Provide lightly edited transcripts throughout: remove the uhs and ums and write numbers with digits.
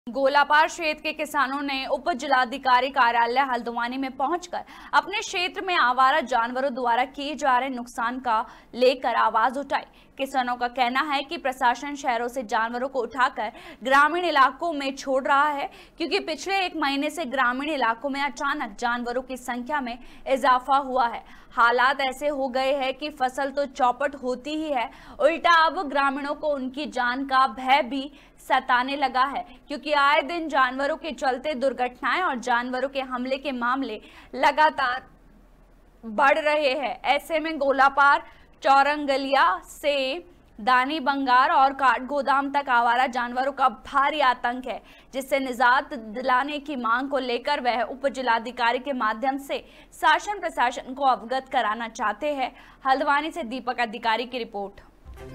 गोलापार क्षेत्र के किसानों ने उप जिलाधिकारी कार्यालय हल्द्वानी में पहुंचकर अपने क्षेत्र में आवारा जानवरों द्वारा किए जा रहे नुकसान का लेकर आवाज उठाई। किसानों का कहना है कि प्रशासन शहरों से जानवरों को उठाकर ग्रामीण इलाकों में छोड़ रहा है, क्योंकि पिछले 1 महीने से ग्रामीण इलाकों में अचानक जानवरों की संख्या में इजाफा हुआ है। हालात ऐसे हो गए हैं कि फसल तो चौपट होती ही है, उल्टा अब ग्रामीणों को उनकी जान का भय भी सताने लगा है, क्योंकि आए दिन जानवरों के चलते दुर्घटनाएं और जानवरों के हमले के मामले लगातार बढ़ रहे हैं। ऐसे में गोलापार, चौरंगलिया से दानी बंगार और काठ गोदाम तक आवारा जानवरों का भारी आतंक है, जिससे निजात दिलाने की मांग को लेकर वह उप जिलाधिकारी के माध्यम से शासन प्रशासन को अवगत कराना चाहते हैं। हल्द्वानी से दीपक अधिकारी की रिपोर्ट।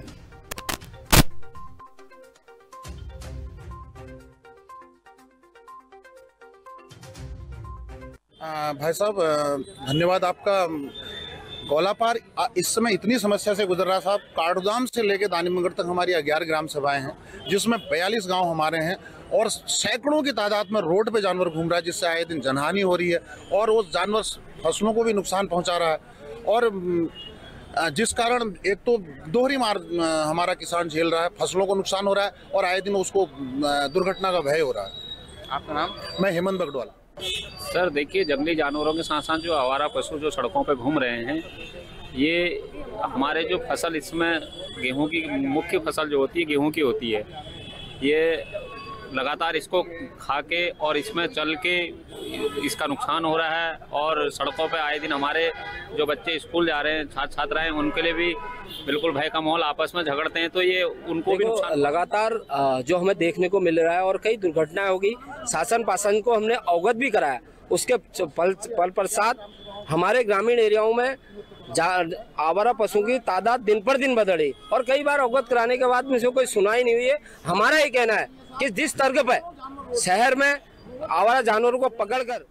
भाई साहब, धन्यवाद आपका। गोलापार इस समय इतनी समस्या से गुजर रहा साहब। काठगोदाम से लेकर दानीबंगर तक हमारी 11 ग्राम सभाएं हैं, जिसमें 42 गांव हमारे हैं और सैकड़ों की तादाद में रोड पे जानवर घूम रहा है, जिससे आए दिन जनहानि हो रही है और वो जानवर फसलों को भी नुकसान पहुंचा रहा है। और जिस कारण एक तो दोहरी मार हमारा किसान झेल रहा है, फसलों को नुकसान हो रहा है और आए दिन उसको दुर्घटना का भय हो रहा है। आपका नाम? मैं हेमंत बगडवाला। सर देखिए, जंगली जानवरों के साथ साथ जो आवारा पशु जो सड़कों पे घूम रहे हैं, ये हमारे जो फसल, इसमें गेहूं की मुख्य फसल जो होती है गेहूं की होती है, ये लगातार इसको खा के और इसमें चल के इसका नुकसान हो रहा है। और सड़कों पे आए दिन हमारे जो बच्चे स्कूल जा रहे हैं, छात्र छात्राएं, उनके लिए भी बिल्कुल भय का माहौल, आपस में झगड़ते हैं, तो ये उनको भी नुकसान लगातार जो हमें देखने को मिल रहा है। और कई दुर्घटनाएं होगी, शासन पासन को हमने अवगत भी कराया। उसके पल पश्चात हमारे ग्रामीण एरियाओं में आवारा पशुओं की तादाद दिन पर दिन बढ़ रही और कई बार अवगत कराने के बाद में से कोई सुनाई नहीं हुई है। हमारा ये कहना है कि जिस तर्क पर शहर में आवारा जानवरों को पकड़कर